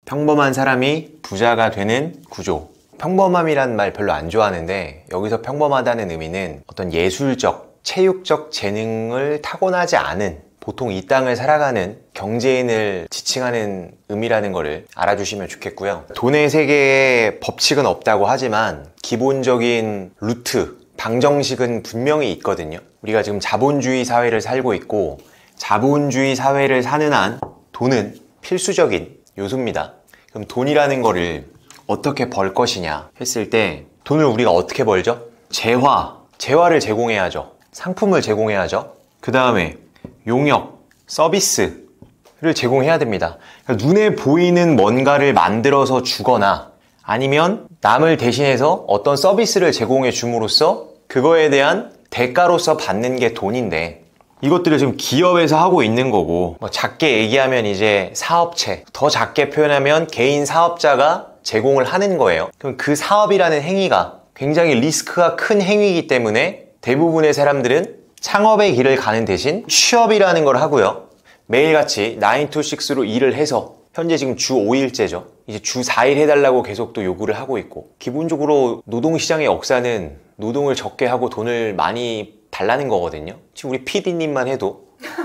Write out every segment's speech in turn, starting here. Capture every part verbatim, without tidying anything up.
평범한 사람이 부자가 되는 구조. 평범함이란 말 별로 안 좋아하는데 여기서 평범하다는 의미는 어떤 예술적, 체육적 재능을 타고나지 않은 보통 이 땅을 살아가는 경제인을 지칭하는 의미라는 거를 알아주시면 좋겠고요. 돈의 세계에 법칙은 없다고 하지만 기본적인 루트, 방정식은 분명히 있거든요. 우리가 지금 자본주의 사회를 살고 있고 자본주의 사회를 사는 한 돈은 필수적인 요소입니다. 그럼 돈이라는 거를 어떻게 벌 것이냐 했을 때 돈을 우리가 어떻게 벌죠? 재화, 재화를 제공해야죠. 상품을 제공해야죠. 그 다음에 용역, 서비스를 제공해야 됩니다. 그러니까 눈에 보이는 뭔가를 만들어서 주거나 아니면 남을 대신해서 어떤 서비스를 제공해 줌으로써 그거에 대한 대가로서 받는 게 돈인데 이것들을 지금 기업에서 하고 있는 거고 뭐 작게 얘기하면 이제 사업체, 더 작게 표현하면 개인 사업자가 제공을 하는 거예요. 그럼 그 사업이라는 행위가 굉장히 리스크가 큰 행위이기 때문에 대부분의 사람들은 창업의 길을 가는 대신 취업이라는 걸 하고요. 매일같이 나인 투 식스로 일을 해서 현재 지금 주 오 일제죠. 이제 주 사 일 해달라고 계속 또 요구를 하고 있고 기본적으로 노동시장의 역사는 노동을 적게 하고 돈을 많이 달라는 거거든요. 지금 우리 피디님만 해도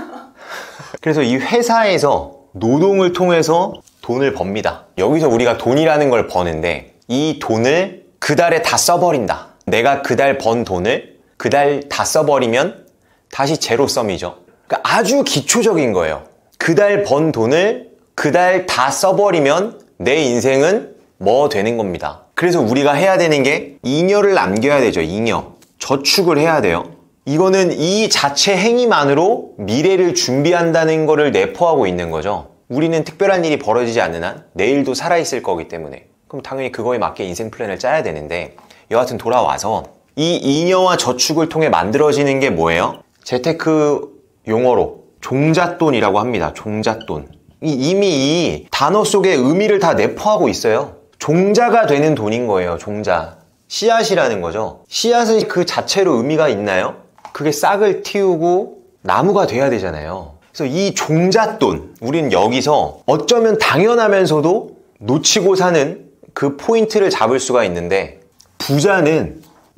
그래서 이 회사에서 노동을 통해서 돈을 법니다. 여기서 우리가 돈이라는 걸 버는데 이 돈을 그 달에 다 써버린다. 내가 그 달 번 돈을 그 달 다 써버리면 다시 제로섬이죠. 그러니까 아주 기초적인 거예요. 그 달 번 돈을 그 달 다 써버리면 내 인생은 뭐 되는 겁니다. 그래서 우리가 해야 되는 게 잉여를 남겨야 되죠. 잉여. 저축을 해야 돼요. 이거는 이 자체 행위만으로 미래를 준비한다는 거를 내포하고 있는 거죠. 우리는 특별한 일이 벌어지지 않는 한 내일도 살아있을 거기 때문에 그럼 당연히 그거에 맞게 인생 플랜을 짜야 되는데 여하튼 돌아와서 이 잉여와 저축을 통해 만들어지는 게 뭐예요? 재테크 용어로 종잣돈이라고 합니다. 종잣돈. 이미 이 단어 속에 의미를 다 내포하고 있어요. 종자가 되는 돈인 거예요. 종자. 씨앗이라는 거죠. 씨앗은 그 자체로 의미가 있나요? 그게 싹을 틔우고 나무가 돼야 되잖아요. 그래서 이 종잣돈, 우린 여기서 어쩌면 당연하면서도 놓치고 사는 그 포인트를 잡을 수가 있는데 부자는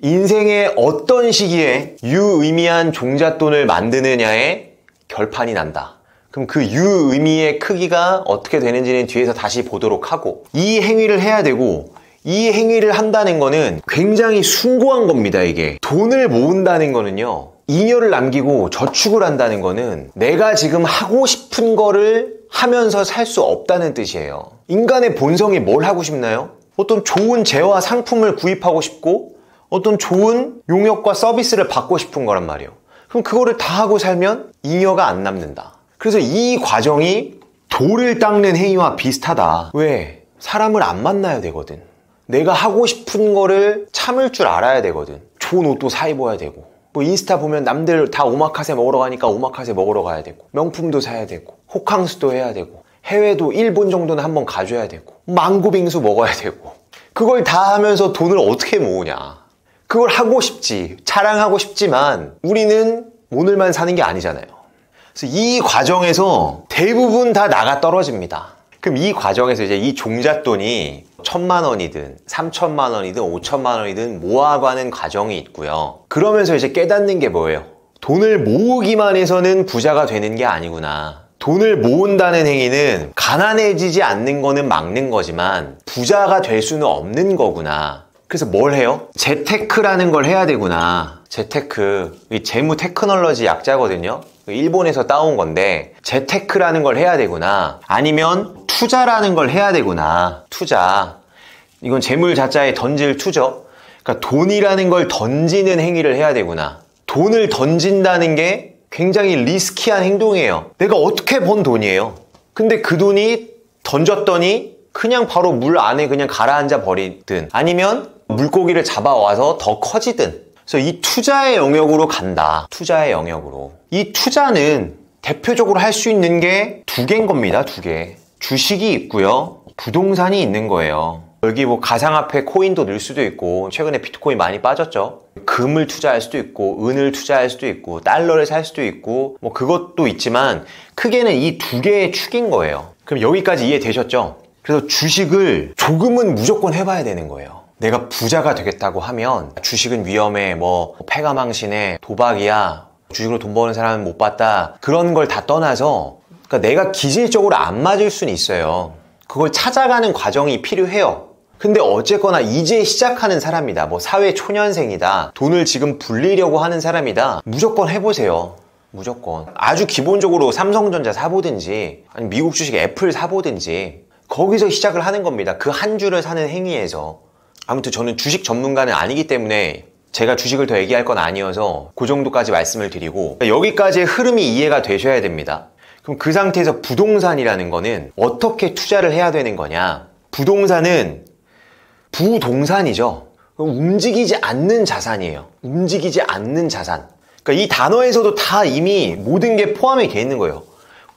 인생의 어떤 시기에 유의미한 종잣돈을 만드느냐에 결판이 난다. 그럼 그 유의미의 크기가 어떻게 되는지는 뒤에서 다시 보도록 하고 이 행위를 해야 되고 이 행위를 한다는 거는 굉장히 숭고한 겁니다. 이게 돈을 모은다는 거는요 잉여를 남기고 저축을 한다는 거는 내가 지금 하고 싶은 거를 하면서 살 수 없다는 뜻이에요. 인간의 본성이 뭘 하고 싶나요? 어떤 좋은 재화 상품을 구입하고 싶고 어떤 좋은 용역과 서비스를 받고 싶은 거란 말이에요. 그럼 그거를 다 하고 살면 잉여가 안 남는다. 그래서 이 과정이 돌을 닦는 행위와 비슷하다. 왜? 사람을 안 만나야 되거든. 내가 하고 싶은 거를 참을 줄 알아야 되거든. 좋은 옷도 사 입어야 되고 뭐 인스타 보면 남들 다 오마카세 먹으러 가니까 오마카세 먹으러 가야 되고 명품도 사야 되고 호캉스도 해야 되고 해외도 일본 정도는 한번 가줘야 되고 망고 빙수 먹어야 되고 그걸 다 하면서 돈을 어떻게 모으냐. 그걸 하고 싶지, 자랑하고 싶지만 우리는 오늘만 사는 게 아니잖아요. 그래서 이 과정에서 대부분 다 나가 떨어집니다. 그럼 이 과정에서 이제 이 종잣돈이 천만 원이든 삼천만 원이든 오천만 원이든 모아가는 과정이 있고요. 그러면서 이제 깨닫는 게 뭐예요? 돈을 모으기만 해서는 부자가 되는 게 아니구나. 돈을 모은다는 행위는 가난해지지 않는 거는 막는 거지만 부자가 될 수는 없는 거구나. 그래서 뭘 해요? 재테크라는 걸 해야 되구나. 재테크, 이 재무 테크놀로지 약자거든요. 일본에서 따온 건데 재테크라는 걸 해야 되구나. 아니면 투자라는 걸 해야 되구나. 투자. 이건 재물 자자에 던질 투죠. 그러니까 돈이라는 걸 던지는 행위를 해야 되구나. 돈을 던진다는 게 굉장히 리스키한 행동이에요. 내가 어떻게 번 돈이에요. 근데 그 돈이 던졌더니 그냥 바로 물 안에 그냥 가라앉아 버리든 아니면 물고기를 잡아와서 더 커지든. 그래서 이 투자의 영역으로 간다. 투자의 영역으로. 이 투자는 대표적으로 할 수 있는 게 두 개인 겁니다. 두 개. 주식이 있고요. 부동산이 있는 거예요. 여기 뭐 가상화폐 코인도 넣을 수도 있고 최근에 비트코인 많이 빠졌죠. 금을 투자할 수도 있고 은을 투자할 수도 있고 달러를 살 수도 있고 뭐 그것도 있지만 크게는 이 두 개의 축인 거예요. 그럼 여기까지 이해되셨죠? 그래서 주식을 조금은 무조건 해봐야 되는 거예요. 내가 부자가 되겠다고 하면 주식은 위험해, 뭐 패가망신해, 도박이야, 주식으로 돈 버는 사람은 못 봤다, 그런 걸 다 떠나서, 그러니까 내가 기질적으로 안 맞을 수는 있어요. 그걸 찾아가는 과정이 필요해요. 근데 어쨌거나 이제 시작하는 사람이다, 뭐 사회 초년생이다, 돈을 지금 불리려고 하는 사람이다, 무조건 해보세요. 무조건. 아주 기본적으로 삼성전자 사보든지 아니 미국 주식 애플 사보든지 거기서 시작을 하는 겁니다. 그 한 주를 사는 행위에서. 아무튼 저는 주식 전문가는 아니기 때문에 제가 주식을 더 얘기할 건 아니어서 그 정도까지 말씀을 드리고, 여기까지의 흐름이 이해가 되셔야 됩니다. 그럼 그 상태에서 부동산이라는 거는 어떻게 투자를 해야 되는 거냐. 부동산은 부동산이죠. 움직이지 않는 자산이에요. 움직이지 않는 자산. 그러니까 이 단어에서도 다 이미 모든 게 포함이 돼 있는 거예요.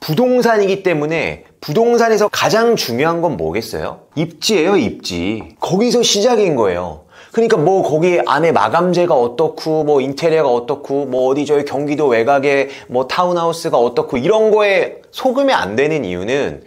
부동산이기 때문에 부동산에서 가장 중요한 건 뭐겠어요? 입지예요, 입지. 거기서 시작인 거예요. 그러니까 뭐 거기 안에 마감재가 어떻고, 뭐 인테리어가 어떻고, 뭐 어디 저희 경기도 외곽에 뭐 타운하우스가 어떻고, 이런 거에 속으면 안 되는 이유는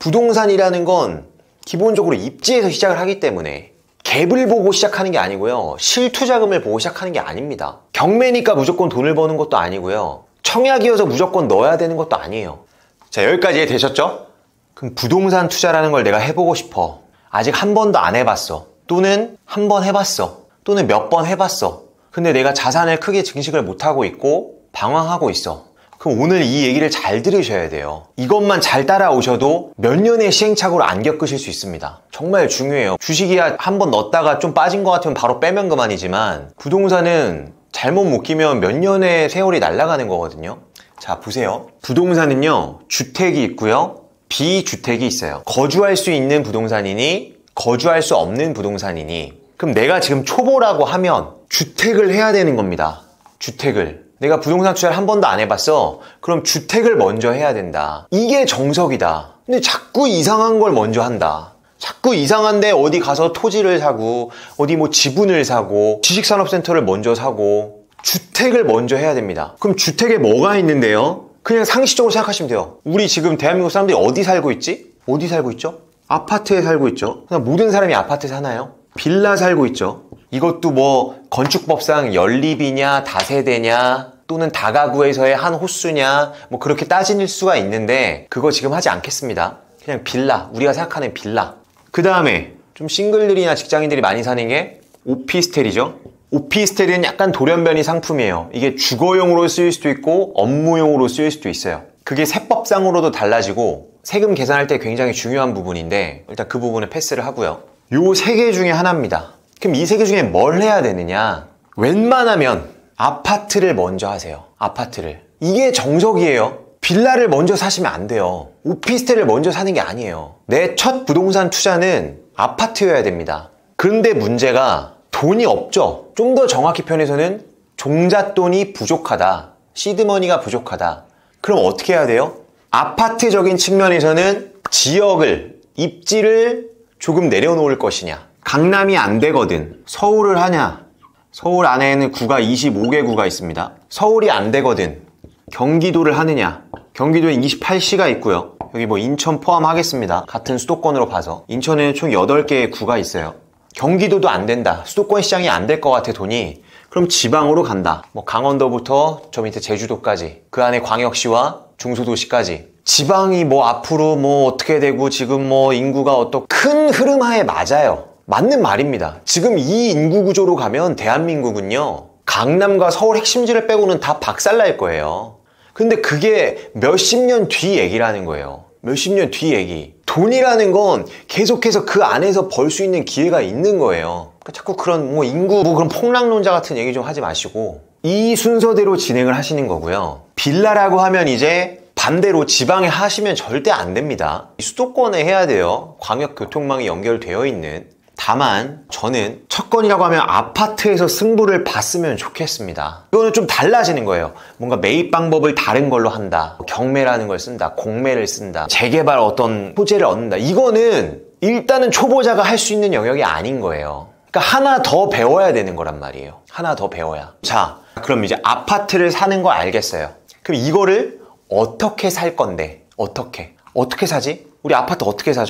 부동산이라는 건 기본적으로 입지에서 시작을 하기 때문에 갭을 보고 시작하는 게 아니고요, 실투자금을 보고 시작하는 게 아닙니다. 경매니까 무조건 돈을 버는 것도 아니고요, 청약이어서 무조건 넣어야 되는 것도 아니에요. 자, 여기까지 되셨죠? 그럼 부동산 투자라는 걸 내가 해보고 싶어. 아직 한 번도 안 해봤어. 또는 한 번 해봤어. 또는 몇 번 해봤어. 근데 내가 자산을 크게 증식을 못하고 있고 방황하고 있어. 그럼 오늘 이 얘기를 잘 들으셔야 돼요. 이것만 잘 따라오셔도 몇 년의 시행착오를 안 겪으실 수 있습니다. 정말 중요해요. 주식이야 한 번 넣었다가 좀 빠진 것 같으면 바로 빼면 그만이지만, 부동산은 잘못 못 끼면 몇 년의 세월이 날아가는 거거든요. 자, 보세요. 부동산은요, 주택이 있고요, 비주택이 있어요. 거주할 수 있는 부동산이니 거주할 수 없는 부동산이니. 그럼 내가 지금 초보라고 하면 주택을 해야 되는 겁니다. 주택을. 내가 부동산 투자를 한 번도 안 해봤어. 그럼 주택을 먼저 해야 된다. 이게 정석이다. 근데 자꾸 이상한 걸 먼저 한다. 자꾸 이상한데 어디 가서 토지를 사고, 어디 뭐 지분을 사고, 지식산업센터를 먼저 사고, 주택을 먼저 해야 됩니다. 그럼 주택에 뭐가 있는데요? 그냥 상식적으로 생각하시면 돼요. 우리 지금 대한민국 사람들이 어디 살고 있지? 어디 살고 있죠? 아파트에 살고 있죠. 그냥 모든 사람이 아파트에 사나요? 빌라 살고 있죠. 이것도 뭐 건축법상 연립이냐 다세대냐 또는 다가구에서의 한 호수냐 뭐 그렇게 따질 수가 있는데, 그거 지금 하지 않겠습니다. 그냥 빌라, 우리가 생각하는 빌라. 그 다음에 좀 싱글들이나 직장인들이 많이 사는 게 오피스텔이죠. 오피스텔은 약간 돌연변이 상품이에요. 이게 주거용으로 쓰일 수도 있고 업무용으로 쓰일 수도 있어요. 그게 세법상으로도 달라지고 세금 계산할 때 굉장히 중요한 부분인데, 일단 그 부분은 패스를 하고요. 요 세 개 중에 하나입니다. 그럼 이 세 개 중에 뭘 해야 되느냐? 웬만하면 아파트를 먼저 하세요. 아파트를. 이게 정석이에요. 빌라를 먼저 사시면 안 돼요. 오피스텔을 먼저 사는 게 아니에요. 내 첫 부동산 투자는 아파트여야 됩니다. 그런데 문제가 돈이 없죠. 좀 더 정확히 표현해서는 종잣돈이 부족하다. 시드머니가 부족하다. 그럼 어떻게 해야 돼요? 아파트적인 측면에서는 지역을, 입지를 조금 내려놓을 것이냐. 강남이 안 되거든. 서울을 하냐. 서울 안에는 구가 이십오 개 구가 있습니다. 서울이 안 되거든. 경기도를 하느냐. 경기도에 이십팔 시가 있고요. 여기 뭐 인천 포함하겠습니다. 같은 수도권으로 봐서. 인천에는 총 여덟 개의 구가 있어요. 경기도도 안 된다. 수도권 시장이 안 될 것 같아, 돈이. 그럼 지방으로 간다. 뭐 강원도부터 저 밑에 제주도까지, 그 안에 광역시와 중소도시까지. 지방이 뭐 앞으로 뭐 어떻게 되고 지금 뭐 인구가 어떻고, 큰 흐름 하에 맞아요. 맞는 말입니다. 지금 이 인구 구조로 가면 대한민국은요, 강남과 서울 핵심지를 빼고는 다 박살날 거예요. 근데 그게 몇십 년 뒤 얘기라는 거예요. 몇십 년 뒤 얘기. 돈이라는 건 계속해서 그 안에서 벌 수 있는 기회가 있는 거예요. 그러니까 자꾸 그런 뭐 인구 뭐 그런 폭락론자 같은 얘기 좀 하지 마시고 이 순서대로 진행을 하시는 거고요. 빌라라고 하면 이제 반대로 지방에 하시면 절대 안 됩니다. 수도권에 해야 돼요. 광역교통망이 연결되어 있는. 다만 저는 첫 건이라고 하면 아파트에서 승부를 봤으면 좋겠습니다. 이거는 좀 달라지는 거예요. 뭔가 매입 방법을 다른 걸로 한다, 경매라는 걸 쓴다, 공매를 쓴다, 재개발 어떤 소재를 얻는다. 이거는 일단은 초보자가 할 수 있는 영역이 아닌 거예요. 그러니까 하나 더 배워야 되는 거란 말이에요. 하나 더 배워야. 자, 그럼 이제 아파트를 사는 거 알겠어요. 그럼 이거를 어떻게 살 건데? 어떻게? 어떻게 사지? 우리 아파트 어떻게 사죠?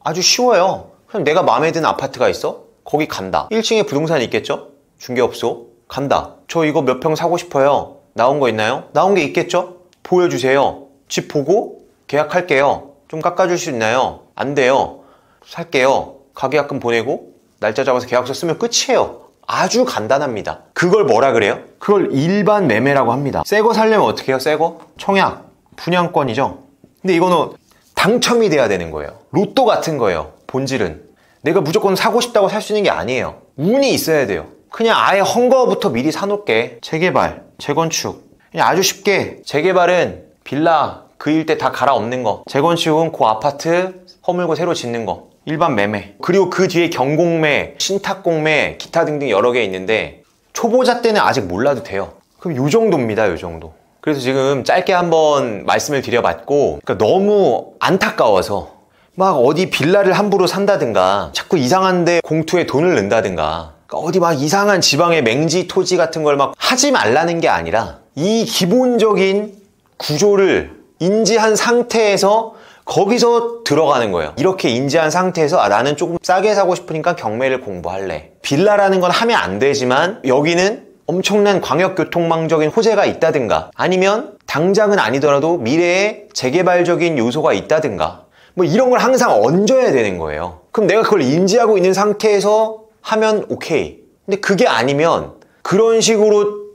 아주 쉬워요. 그럼 내가 마음에 드는 아파트가 있어? 거기 간다. 일 층에 부동산이 있겠죠? 중개업소 간다. 저 이거 몇 평 사고 싶어요. 나온 거 있나요? 나온 게 있겠죠? 보여주세요. 집 보고 계약할게요. 좀 깎아줄 수 있나요? 안 돼요. 살게요. 가계약금 보내고 날짜 잡아서 계약서 쓰면 끝이에요. 아주 간단합니다. 그걸 뭐라 그래요? 그걸 일반 매매라고 합니다. 새 거 살려면 어떻게 해요? 새 거? 청약, 분양권이죠. 근데 이거는 당첨이 돼야 되는 거예요. 로또 같은 거예요. 본질은 내가 무조건 사고 싶다고 살 수 있는 게 아니에요. 운이 있어야 돼요. 그냥 아예 헝거부터 미리 사놓을게. 재개발, 재건축, 그냥 아주 쉽게. 재개발은 빌라 그 일대 다 갈아엎는 거, 재건축은 그 아파트 허물고 새로 짓는 거, 일반 매매. 그리고 그 뒤에 경공매, 신탁공매, 기타 등등 여러 개 있는데 초보자 때는 아직 몰라도 돼요. 그럼 요 정도입니다. 요 정도. 그래서 지금 짧게 한번 말씀을 드려봤고, 그러니까 너무 안타까워서 막 어디 빌라를 함부로 산다든가 자꾸 이상한데 공투에 돈을 넣는다든가, 그러니까 어디 막 이상한 지방의 맹지 토지 같은 걸 막 하지 말라는 게 아니라 이 기본적인 구조를 인지한 상태에서 거기서 들어가는 거예요. 이렇게 인지한 상태에서 아, 나는 조금 싸게 사고 싶으니까 경매를 공부할래. 빌라라는 건 하면 안 되지만 여기는 엄청난 광역교통망적인 호재가 있다든가, 아니면 당장은 아니더라도 미래에 재개발적인 요소가 있다든가, 뭐 이런 걸 항상 얹어야 되는 거예요. 그럼 내가 그걸 인지하고 있는 상태에서 하면 오케이. 근데 그게 아니면 그런 식으로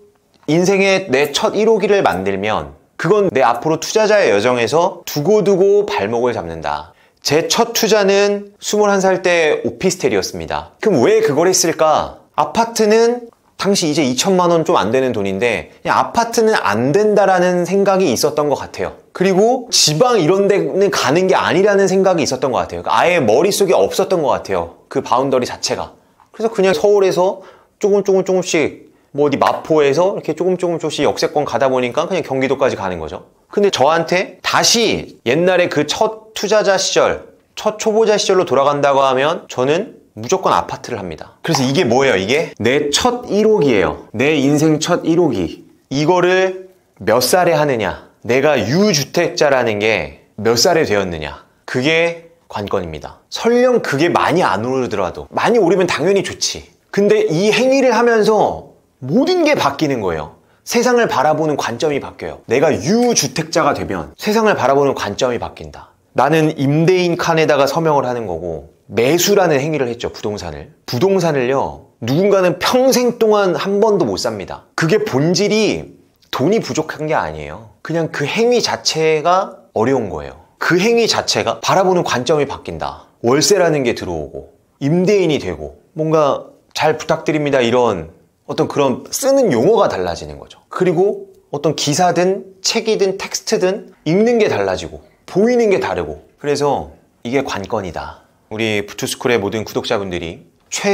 인생의 내 첫 일 호기를 만들면 그건 내 앞으로 투자자의 여정에서 두고두고 발목을 잡는다. 제 첫 투자는 스물한 살 때 오피스텔이었습니다. 그럼 왜 그걸 했을까? 아파트는 당시 이제 이천만 원 좀 안 되는 돈인데 그냥 아파트는 안 된다라는 생각이 있었던 것 같아요. 그리고 지방 이런 데는 가는 게 아니라는 생각이 있었던 것 같아요. 아예 머릿속에 없었던 것 같아요. 그 바운더리 자체가. 그래서 그냥 서울에서 조금 조금 조금씩 뭐 어디 마포에서 이렇게 조금 조금 조금씩 역세권 가다 보니까 그냥 경기도까지 가는 거죠. 근데 저한테 다시 옛날에 그 첫 투자자 시절, 첫 초보자 시절로 돌아간다고 하면 저는 무조건 아파트를 합니다. 그래서 이게 뭐예요? 이게 내 첫 일 호기예요. 내 인생 첫 일 호기. 이거를 몇 살에 하느냐, 내가 유주택자라는 게 몇 살에 되었느냐, 그게 관건입니다. 설령 그게 많이 안 오르더라도, 많이 오르면 당연히 좋지. 근데 이 행위를 하면서 모든 게 바뀌는 거예요. 세상을 바라보는 관점이 바뀌어요. 내가 유주택자가 되면 세상을 바라보는 관점이 바뀐다. 나는 임대인 칸에다가 서명을 하는 거고, 매수라는 행위를 했죠. 부동산을. 부동산을요, 누군가는 평생 동안 한 번도 못 삽니다. 그게 본질이 돈이 부족한 게 아니에요. 그냥 그 행위 자체가 어려운 거예요. 그 행위 자체가 바라보는 관점이 바뀐다. 월세라는 게 들어오고 임대인이 되고 뭔가 잘 부탁드립니다 이런 어떤 그런 쓰는 용어가 달라지는 거죠. 그리고 어떤 기사든 책이든 텍스트든 읽는 게 달라지고 보이는 게 다르고, 그래서 이게 관건이다. 우리 부투스쿨의 모든 구독자분들이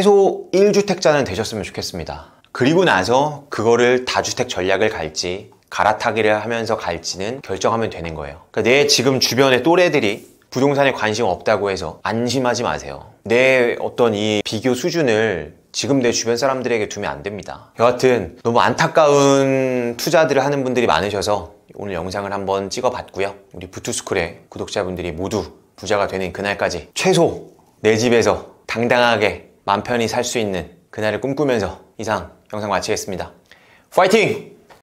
최소 일 주택자는 되셨으면 좋겠습니다. 그리고 나서 그거를 다주택 전략을 갈지 갈아타기를 하면서 갈지는 결정하면 되는 거예요. 그러니까 내 지금 주변의 또래들이 부동산에 관심 없다고 해서 안심하지 마세요. 내 어떤 이 비교 수준을 지금 내 주변 사람들에게 두면 안 됩니다. 여하튼 너무 안타까운 투자들을 하는 분들이 많으셔서 오늘 영상을 한번 찍어봤고요. 우리 부투스쿨의 구독자분들이 모두 부자가 되는 그날까지 최소 내 집에서 당당하게 맘 편히 살 수 있는 그날을 꿈꾸면서 이상 영상 마치겠습니다. 파이팅!